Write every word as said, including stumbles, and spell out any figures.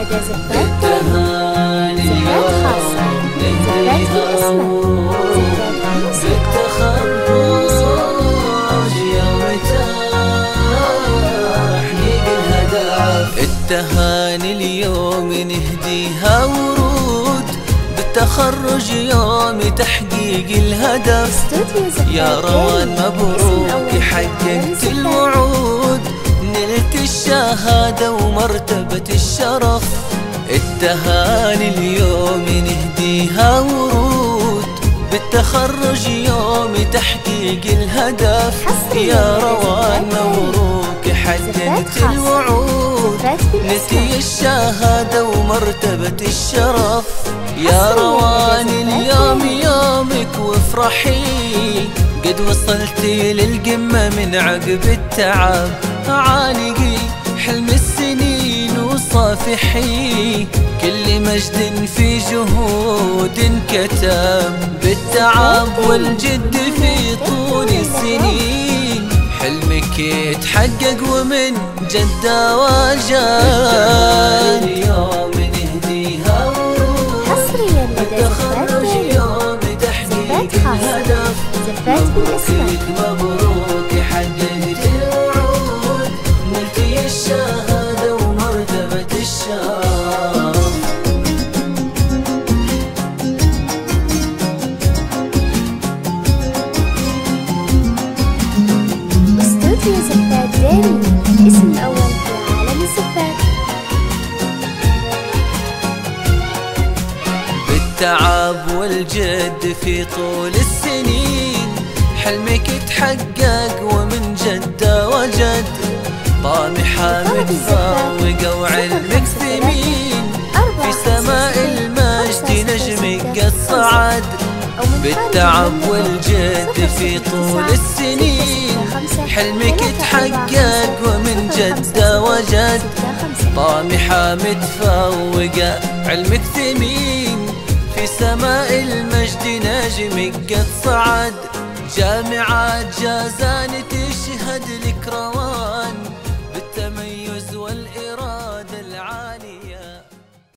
زيادة زفات تاني، زفات خاصة، زفات باسمك، بالتخرج يوم تحقيق الهدف. التهاني اليوم نهديها ورود، بالتخرج يوم تحقيق الهدف. يا روان مبروك حققت الوعود، نلت الشهادة ومرتبة الشرف. التهاني اليوم نهديها ورود، بالتخرج يوم تحقيق الهدف. يا روان مبروك حققت الوعود، نلتي الشهادة ومرتبة الشرف. يا روان اليوم يومك وافرحي، قد وصلتي للقمة من عقب التعب. عانقي حلم السنين وصافحي، كل مجد في جهود كتب. بالتعب والجد في طول السنين، حلمك يتحقق ومن جدة وجد. اليوم نهديها حصريا لدى التخرج يوم تحقيق الهدف. مبروك مبروك حققت الوعود، نلتي الشهادة ومرتبة الشرف. استوديو زفات ديري، الاسم الأول في عالم الزفات. بالتعب والجد في طول السنين، حلمك يتحقق ومن جدة وجد. طامحة متفوقة وعلمك ثمين، في سماء المجد نجمك قد صعد. بالتعب والجد في طول السنين، حلمك يتحقق ومن جدة وجد. طامحة متفوقة علمك ثمين، في سماء المجد نجمك قد صعد. جامعة جازان